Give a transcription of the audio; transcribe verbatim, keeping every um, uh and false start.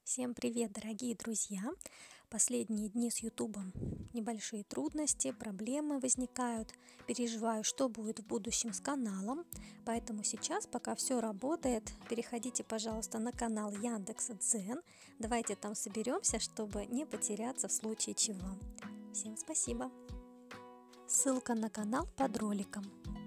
Всем привет, дорогие друзья! Последние дни с ютубом небольшие трудности, проблемы возникают. Переживаю, что будет в будущем с каналом. Поэтому сейчас, пока все работает, переходите, пожалуйста, на канал Яндекс.Дзен. Давайте там соберемся, чтобы не потеряться в случае чего. Всем спасибо! Ссылка на канал под роликом.